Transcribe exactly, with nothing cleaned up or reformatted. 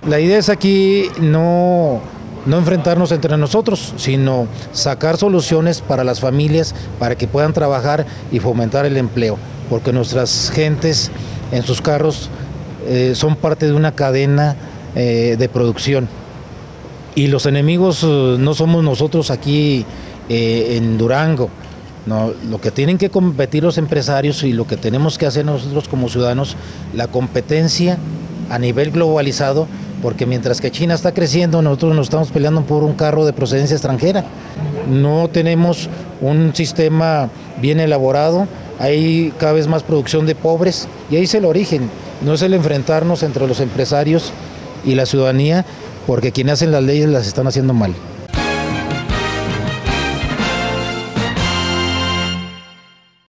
La idea es aquí no, no enfrentarnos entre nosotros, sino sacar soluciones para las familias, para que puedan trabajar y fomentar el empleo, porque nuestras gentes en sus carros eh, son parte de una cadena eh, de producción. Y los enemigos eh, no somos nosotros aquí eh, en Durango. No, lo que tienen que competir los empresarios y lo que tenemos que hacer nosotros como ciudadanos, la competencia a nivel globalizado, porque mientras que China está creciendo, nosotros nos estamos peleando por un carro de procedencia extranjera. No tenemos un sistema bien elaborado, hay cada vez más producción de pobres y ahí es el origen, no es el enfrentarnos entre los empresarios y la ciudadanía, porque quienes hacen las leyes las están haciendo mal.